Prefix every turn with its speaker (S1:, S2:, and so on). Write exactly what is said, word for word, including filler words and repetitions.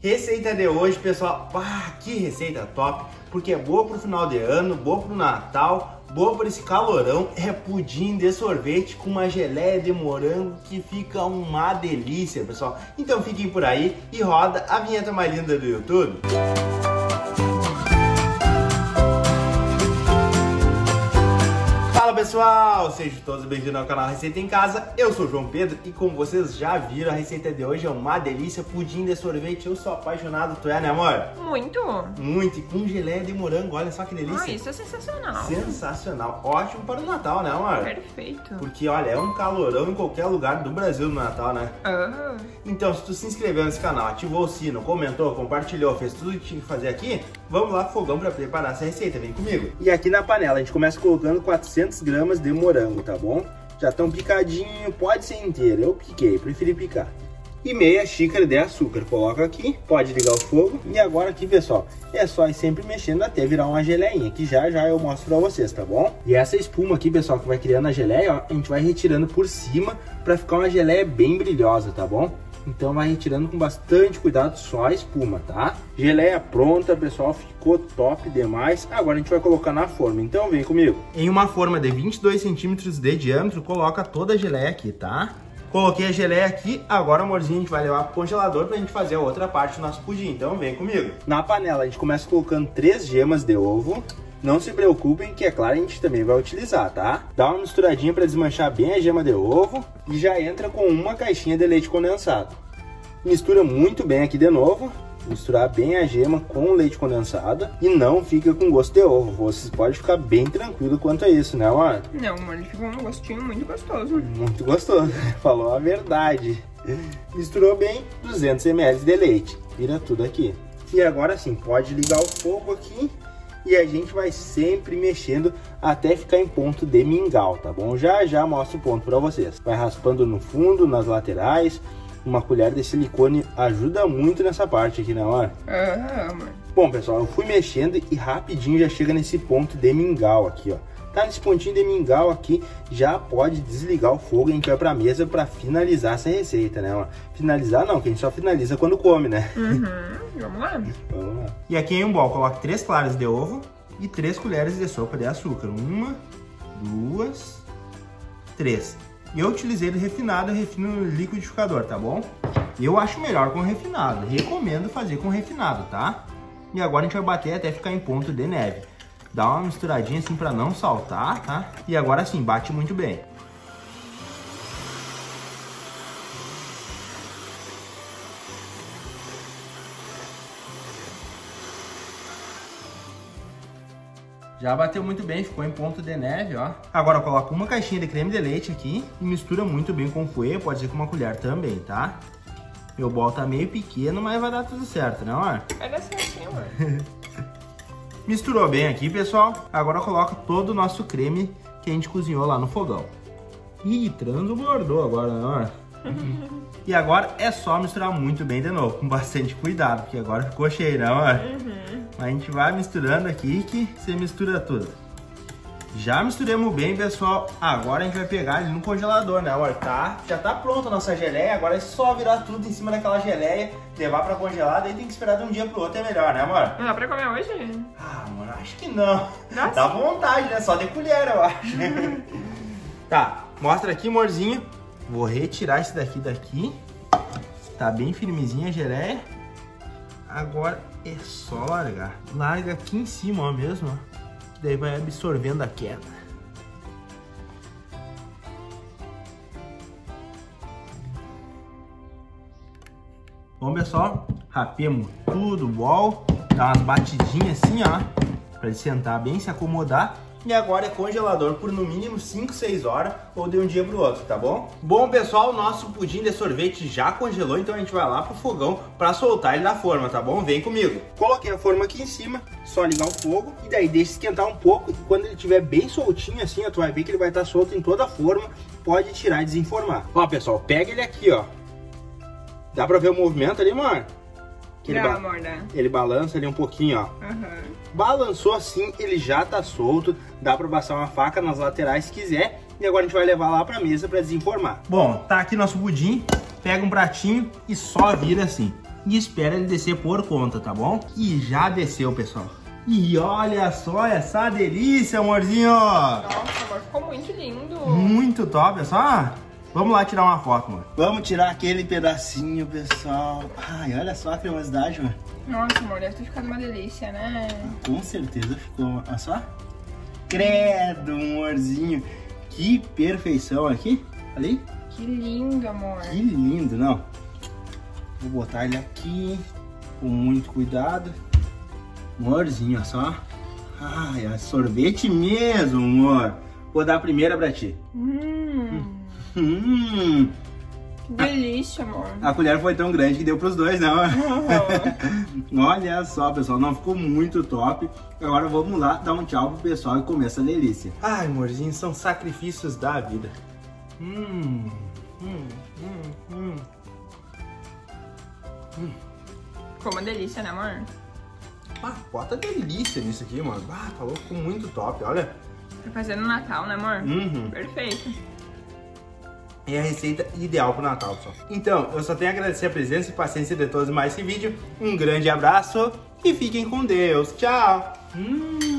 S1: Receita de hoje, pessoal, ah, que receita top, porque é boa pro final de ano, boa pro Natal, boa para esse calorão. É pudim de sorvete com uma geleia de morango que fica uma delícia, pessoal. Então fiquem por aí e roda a vinheta mais linda do YouTube. Fala pessoal, sejam todos bem-vindos ao canal Receita em Casa. Eu sou o João Pedro e como vocês já viram, a receita de hoje é uma delícia, pudim de sorvete. Eu sou apaixonado, tu é, né amor?
S2: Muito!
S1: Muito, e com geleia de morango, olha só que delícia.
S2: Ah, isso é sensacional.
S1: Sensacional, ótimo para o Natal, né amor?
S2: Perfeito.
S1: Porque olha, é um calorão em qualquer lugar do Brasil no Natal, né?
S2: Ah.
S1: Então se tu se inscreveu nesse canal, ativou o sino, comentou, compartilhou, fez tudo que tinha que fazer aqui, vamos lá pro fogão para preparar essa receita, vem comigo. E aqui na panela a gente começa colocando quatrocentas gramas de morango, tá bom? Já estão picadinho, pode ser inteiro, eu piquei, preferi picar. E meia xícara de açúcar, coloca aqui, pode ligar o fogo. E agora aqui, pessoal, é só ir sempre mexendo até virar uma geleinha, que já já eu mostro pra vocês, tá bom? E essa espuma aqui, pessoal, que vai criando a geleia, ó, a gente vai retirando por cima pra ficar uma geleia bem brilhosa, tá bom? Então vai retirando com bastante cuidado só a espuma, tá? Geleia pronta, pessoal, ficou top demais. Agora a gente vai colocar na forma, então vem comigo. Em uma forma de vinte e dois centímetros de diâmetro, coloca toda a geleia aqui, tá? Coloquei a geleia aqui, agora, amorzinho, a gente vai levar pro congelador pra gente fazer a outra parte do nosso pudim, então vem comigo. Na panela a gente começa colocando três gemas de ovo. Não se preocupem que, é claro, a gente também vai utilizar, tá? Dá uma misturadinha para desmanchar bem a gema de ovo e já entra com uma caixinha de leite condensado. Mistura muito bem aqui de novo, misturar bem a gema com o leite condensado e não fica com gosto de ovo. Vocês podem ficar bem tranquilo quanto a isso, né, amor?
S2: Não, amor, ele ficou um gostinho muito gostoso.
S1: Muito gostoso, falou a verdade. Misturou bem, duzentos mililitros de leite, vira tudo aqui. E agora sim, pode ligar o fogo aqui. E a gente vai sempre mexendo até ficar em ponto de mingau, tá bom? Já já mostro o ponto para vocês. Vai raspando no fundo, nas laterais. Uma colher de silicone ajuda muito nessa parte aqui, né, amor?
S2: Ah, amor.
S1: Bom, pessoal, eu fui mexendo e rapidinho já chega nesse ponto de mingau aqui, ó. Tá nesse pontinho de mingau aqui, já pode desligar o fogo e a gente vai pra mesa pra finalizar essa receita, né, amor? Finalizar não, que a gente só finaliza quando come, né?
S2: Uhum, vamos lá.
S1: Vamos lá. E aqui em um bol, coloque três claras de ovo e três colheres de sopa de açúcar. Uma, duas, três. Eu utilizei ele refinado, eu refino no liquidificador, tá bom? Eu acho melhor com refinado, recomendo fazer com refinado, tá? E agora a gente vai bater até ficar em ponto de neve. Dá uma misturadinha assim pra não saltar, tá? E agora sim, bate muito bem. Já bateu muito bem, ficou em ponto de neve, ó. Agora coloca uma caixinha de creme de leite aqui e mistura muito bem com o fouet, pode ser com uma colher também, tá? Meu bol tá meio pequeno, mas vai dar tudo certo, né, amor?
S2: Vai dar certinho, amor.
S1: Misturou bem aqui, pessoal. Agora coloca todo o nosso creme que a gente cozinhou lá no fogão. Ih, transbordou agora, né, amor? E agora é só misturar muito bem de novo, com bastante cuidado, porque agora ficou cheio, né, amor?
S2: Uhum.
S1: A gente vai misturando aqui que você mistura tudo. Já misturamos bem, pessoal. Agora a gente vai pegar ele no congelador, né, amor? Tá, já tá pronta a nossa geleia. Agora é só virar tudo em cima daquela geleia, levar pra congelar. Daí tem que esperar de um dia pro outro, é melhor, né, amor?
S2: Não dá pra comer hoje?
S1: Ah, mano, acho que não.
S2: Dá,
S1: Dá vontade, né? Só de colher, eu acho. Tá, mostra aqui, amorzinho. Vou retirar esse daqui daqui. Tá bem firmezinha a geleia. Agora é só largar. Larga aqui em cima, ó, mesmo, ó. Daí vai absorvendo a queda. Bom, pessoal, rapemos tudo, bol. Dá umas batidinhas assim, ó, pra ele sentar bem, se acomodar. E agora é congelador por no mínimo cinco, seis horas ou de um dia pro outro, tá bom? Bom, pessoal, o nosso pudim de sorvete já congelou, então a gente vai lá pro fogão pra soltar ele da forma, tá bom? Vem comigo. Coloquei a forma aqui em cima, só ligar o fogo e daí deixa esquentar um pouco. E quando ele estiver bem soltinho assim, ó, tu vai ver que ele vai estar solto em toda a forma, pode tirar e desenformar. Ó, pessoal, pega ele aqui, ó. Dá pra ver o movimento ali, amor? Que ele,
S2: Não,
S1: ba
S2: amor, né?
S1: ele balança ali um pouquinho, ó.
S2: Uhum.
S1: Balançou assim, ele já tá solto. Dá pra passar uma faca nas laterais se quiser. E agora a gente vai levar lá pra mesa pra desenformar. Bom, tá aqui nosso pudim. Pega um pratinho e só vira assim. e espera ele descer por conta, tá bom? E já desceu, pessoal. E olha só essa delícia, amorzinho!
S2: Nossa, amor, ficou muito lindo.
S1: Muito top, olha só. Vamos lá tirar uma foto, mano. Vamos tirar aquele pedacinho, pessoal. Ai, olha só a cremosidade, mano.
S2: Nossa, amor, deve ter ficado uma delícia, né?
S1: Com certeza ficou. Olha só. Credo, amorzinho. Que perfeição aqui. Olha aí.
S2: Que lindo, amor.
S1: Que lindo, não. Vou botar ele aqui com muito cuidado. Amorzinho, olha só. Ai, é sorvete mesmo, amor. Vou dar a primeira pra ti.
S2: Hum.
S1: Hum.
S2: Que delícia, amor.
S1: A colher foi tão grande que deu pros dois, não? Uhum. Olha só, pessoal, não ficou muito top. Agora vamos lá dar um tchau pro pessoal e comer essa delícia. Ai, amorzinho, são sacrifícios da vida. Hum, hum, hum, hum.
S2: Hum. Ficou uma delícia, né, amor?
S1: Ah, bota delícia nisso aqui, mano. Ah, tá louco, ficou muito top, olha.
S2: Pra fazer no Natal, né, amor?
S1: Uhum.
S2: Perfeito.
S1: É a receita ideal pro Natal, pessoal. Então, eu só tenho a agradecer a presença e paciência de todos mais esse vídeo. Um grande abraço e fiquem com Deus. Tchau! Hum.